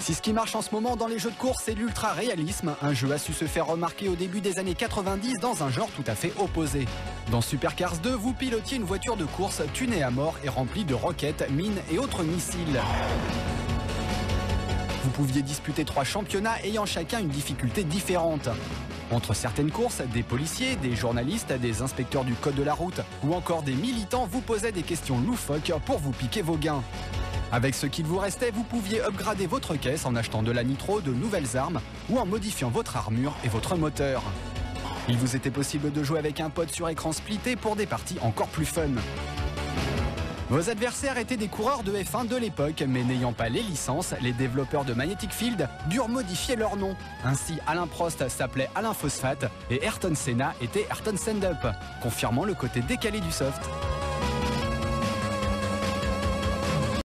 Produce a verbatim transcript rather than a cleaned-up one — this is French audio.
Si ce qui marche en ce moment dans les jeux de course, c'est l'ultra-réalisme, un jeu a su se faire remarquer au début des années quatre-vingt-dix dans un genre tout à fait opposé. Dans Supercars deux, vous pilotiez une voiture de course tunée à mort et remplie de roquettes, mines et autres missiles. Vous pouviez disputer trois championnats ayant chacun une difficulté différente. Entre certaines courses, des policiers, des journalistes, des inspecteurs du code de la route ou encore des militants vous posaient des questions loufoques pour vous piquer vos gains. Avec ce qu'il vous restait, vous pouviez upgrader votre caisse en achetant de la nitro, de nouvelles armes ou en modifiant votre armure et votre moteur. Il vous était possible de jouer avec un pote sur écran splitté pour des parties encore plus fun. Vos adversaires étaient des coureurs de F un de l'époque, mais n'ayant pas les licences, les développeurs de Magnetic Field durent modifier leur nom. Ainsi, Alain Prost s'appelait Alain Phosphate et Ayrton Senna était Ayrton Sendup, confirmant le côté décalé du soft.